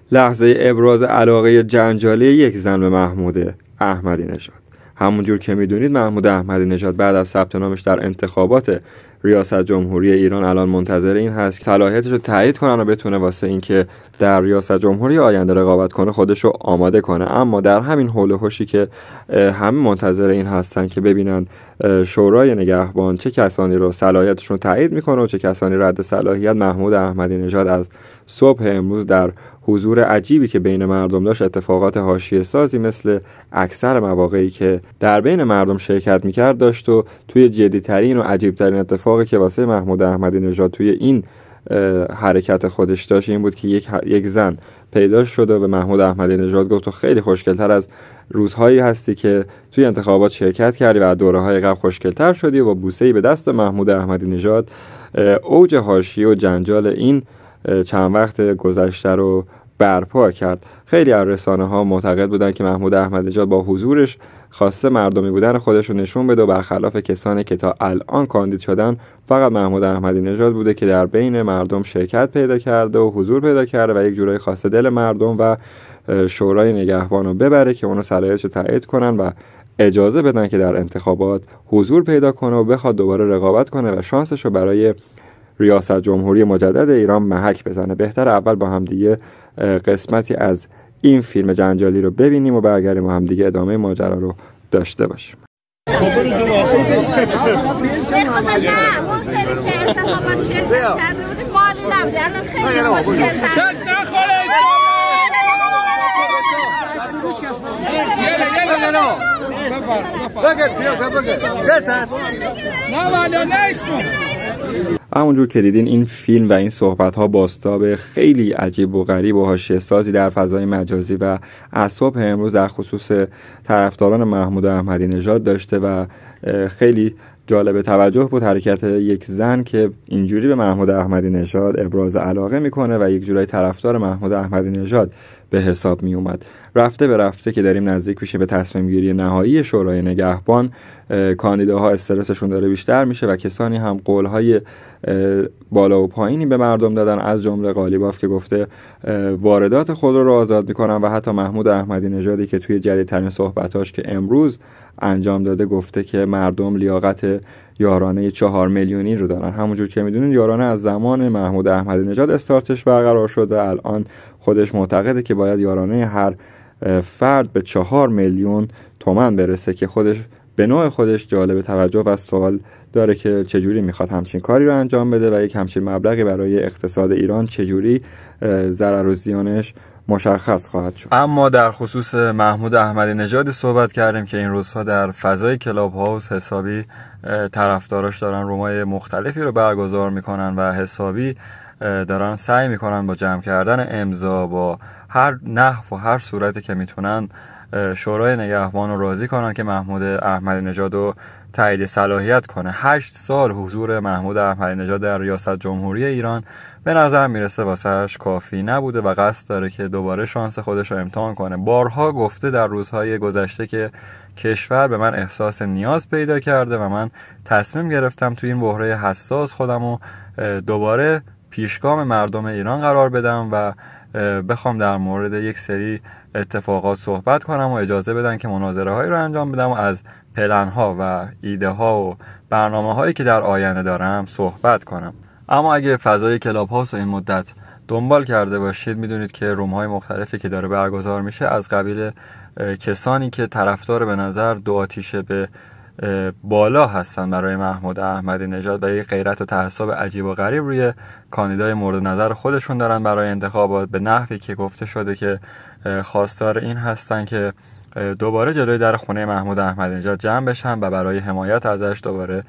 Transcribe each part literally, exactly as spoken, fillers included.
لحظه ابراز علاقه جنجالی یک زن به محمود احمدی نژاد. همونجور که میدونید محمود احمدی نژاد بعد از ثبت نامش در انتخابات ریاست جمهوری ایران الان منتظر این هست که صلاحیتش رو تایید کنن و بتونه واسه اینکه در ریاست جمهوری آینده رقابت کنه خودش رو آماده کنه. اما در همین حول و حوشی که همه منتظر این هستن که ببینن شورای نگهبان چه کسانی رو صلاحیتشون رو تایید میکنه و چه کسانی رد صلاحیت، محمود احمدی نژاد از صبح امروز در حضور عجیبی که بین مردم داشت، اتفاقات حاشیه سازی مثل اکثر مواقعی که در بین مردم شرکت میکرد داشت و توی جدی‌ترین و عجیب‌ترین اتفاقی که واسه محمود احمدی نژاد توی این حرکت خودش داشت این بود که یک یک زن پیدا شد و به محمود احمدی نژاد گفت تو خیلی خوشگل‌تر از روزهایی هستی که توی انتخابات شرکت کردی و از دوره‌های قبل خوشگل‌تر شدی و بوسه‌ای به دست محمود احمدی نژاد اوج حاشیه و جنجال این چند وقت گذشته رو برپا کرد. خیلی از رسانه‌ها معتقد بودن که محمود احمدی نژاد با حضورش خواسته مردمی بودن خودش رو نشون بده و برخلاف کسانی که تا الان کاندید شدن فقط محمود احمدی نژاد بوده که در بین مردم شرکت پیدا کرده و حضور پیدا کرده و یک جورایی خواسته دل مردم و شورای نگهبان رو ببره که اونو صلاحیتش رو تایید کنن و اجازه بدن که در انتخابات حضور پیدا کنه و بخواد دوباره رقابت کنه و شانسش رو برای ریاست جمهوری مجدد ایران محک بزنه. بهتر اول با هم دیگه قسمتی از این فیلم جنجالی رو ببینیم و برگردیم و هم دیگه ادامه ماجرا رو داشته باشیم. همونجور که دیدین این فیلم و این صحبت ها بازتاب خیلی عجیب و غریب و حاشیه سازی در فضای مجازی و از صبح امروز در خصوص طرفداران محمود احمدی نژاد داشته و خیلی جالب توجه بود حرکت یک زن که اینجوری به محمود احمدی نژاد ابراز علاقه میکنه و یک جورای طرفدار محمود احمدی نژاد به حساب می اومد. رفته به رفته که داریم نزدیک میشه به تصمیم گیری نهایی شورای نگهبان، کاندیداها استرسشون داره بیشتر میشه و کسانی هم قولهای بالا و پایینی به مردم دادن، از جمله قالیباف که گفته واردات خودرو رو آزاد میکنن و حتی محمود احمدی نژادی که توی جدیدترین صحبتاش که امروز انجام داده گفته که مردم لیاقت یارانه چهار میلیونی رو دارن. همونجور که میدونید یارانه از زمان محمود احمدی نژاد استارتش برقرار شده و الان خودش معتقده که باید یارانه هر فرد به چهار میلیون تومان برسه که خودش به نوع خودش جالب توجه و سوال داره که چجوری میخواد همچین کاری رو انجام بده و یک همچین مبلغی برای اقتصاد ایران چجوری ضرر و زیانش مشخص خواهد شد. اما در خصوص محمود احمدی نژاد صحبت کردیم که این روزها در فضای کلاب هاوس حسابی طرفداراش دارن رومای مختلفی رو برگزار میکنن و حسابی دارن سعی میکنن با جمع کردن امضا با هر نحو و هر صورتی که میتونن شورای نگهبان رو راضی کنن که محمود احمدی نژاد رو تایید صلاحیت کنه. هشت سال حضور محمود احمدی نژاد در ریاست جمهوری ایران به نظر میرسه واسهش کافی نبوده و قصد داره که دوباره شانس خودش رو امتحان کنه. بارها گفته در روزهای گذشته که کشور به من احساس نیاز پیدا کرده و من تصمیم گرفتم تو این بحران حساس خودم رو دوباره پیشگام مردم ایران قرار بدم و بخوام در مورد یک سری اتفاقات صحبت کنم و اجازه بدن که مناظره هایی رو انجام بدم و از پلن ها و ایده ها و برنامه هایی که در آینده دارم صحبت کنم. اما اگه فضای کلاب هاوس این مدت دنبال کرده باشید میدونید که روم های مختلفی که داره برگزار میشه از قبیل کسانی که طرفدار به نظر دو آتیشه به بالا هستن برای محمود احمدی نژاد و یک غیرت و تعصب عجیب و غریب روی کاندیدای مورد نظر خودشون دارن برای انتخابات، به نحوی که گفته شده که خواستار این هستن که دوباره جلوی در خونه محمود احمدی نژاد جمع بشن و برای حمایت ازش دوباره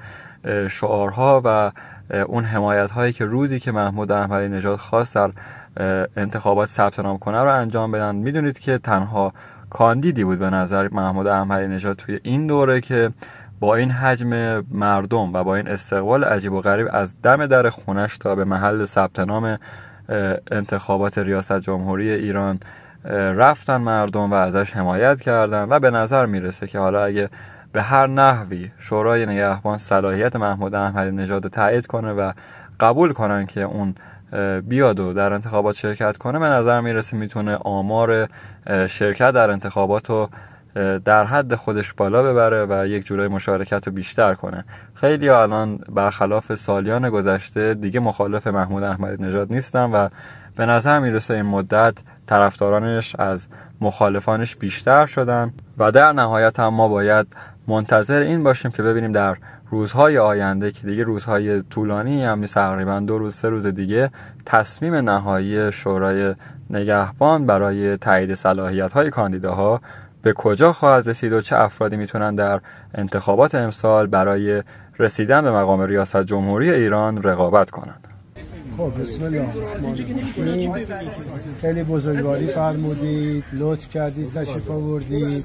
شعارها و اون حمایت هایی که روزی که محمود احمدی نژاد خواست در انتخابات ثبت نام کنه رو انجام بدن. میدونید که تنها کاندیدی بود به نظر محمود احمدی نژاد توی این دوره که با این حجم مردم و با این استقبال عجیب و غریب از دم در خونش تا به محل ثبت نام انتخابات ریاست جمهوری ایران رفتن مردم و ازش حمایت کردن و به نظر میرسه که حالا اگه به هر نحوی شورای نگهبان صلاحیت محمود احمدی نژاد رو تایید کنه و قبول کنن که اون بیاد و در انتخابات شرکت کنه، به نظر میرسه میتونه آمار شرکت در انتخابات رو در حد خودش بالا ببره و یک جورای مشارکت رو بیشتر کنه. خیلی الان برخلاف سالیان گذشته دیگه مخالف محمود احمدی نژاد نیستن و به نظر میرسه این مدت طرفدارانش از مخالفانش بیشتر شدن و در نهایت هم ما باید منتظر این باشیم که ببینیم در روزهای آینده که دیگه روزهای طولانی هم نیست، تقریبا دو روز سه روز دیگه، تصمیم نهایی شورای نگهبان برای تایید صلاحیت‌های کاندیداها به کجا خواهد رسید و چه افرادی میتونن در انتخابات امسال برای رسیدن به مقام ریاست جمهوری ایران رقابت کنند. خب بسم الله الرحمن الرحیم. خیلی بزرگواری فرمودید، لطف کردید، تشریف آوردید.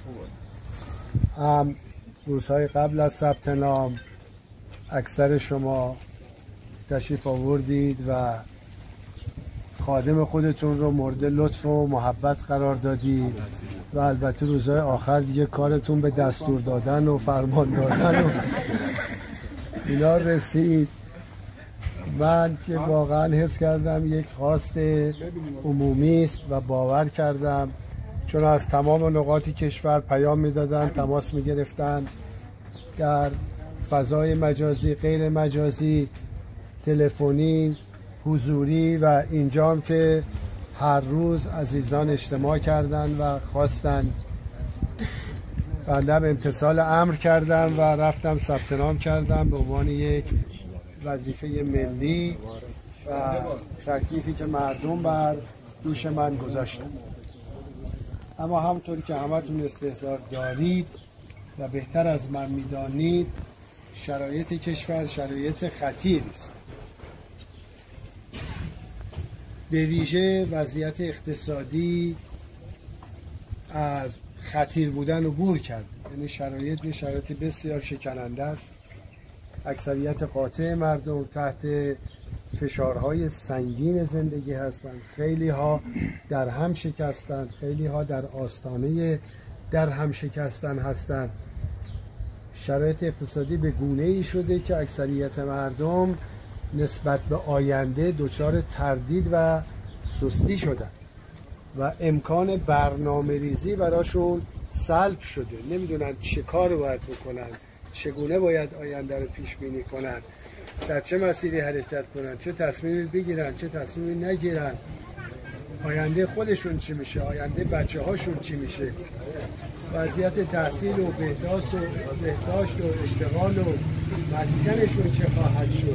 هم روزهای قبل از ثبت نام اکثر شما تشریف آوردید و خادم خودتون رو مورد لطف و محبت قرار دادید و البته روزهای آخر دیگه کارتون به دستور دادن و فرمان دادن و اینا رسید. من که واقعا حس کردم یک خواست عمومی است و باور کردم، چون از تمام نقاط کشور پیام میدادن، تماس میگرفتن در فضای مجازی، غیر مجازی، تلفنی، حضوری و اینجا هم که هر روز عزیزان اجتماع کردن و خواستن. بنده امتثال امر کردم و رفتم ثبت نام کردم به عنوان یک وظیفه ملی و تکلیفی که مردم بر دوش من گذاشتن. اما همونطوری که همتون استحضار دارید و بهتر از من میدانید، شرایط کشور شرایط خطیری است. به ویژه وضعیت اقتصادی از خطیر بودن عبور کرد، یعنی شرایط شرایط بسیار شکننده است. اکثریت قاطع مردم تحت فشارهای سنگین زندگی هستند. خیلی ها در هم شکستند، خیلی ها در آستانه در هم شکستن هستند. شرایط اقتصادی به گونه ای شده که اکثریت مردم نسبت به آینده دچار تردید و سستی شدن و امکان برنامه ریزی براشون سلب شده. نمیدونن چه کار باید بکنن، چگونه باید آینده رو پیش بینی کنن، در چه مسیری حرکت کنن، چه تصمیمی بگیرن، چه تصمیمی نگیرن، آینده خودشون چی میشه، آینده بچه هاشون چی میشه، وضعیت تحصیل و بهداشت و بهداشت و اشتغال و مسکنشون چه خواهد شد.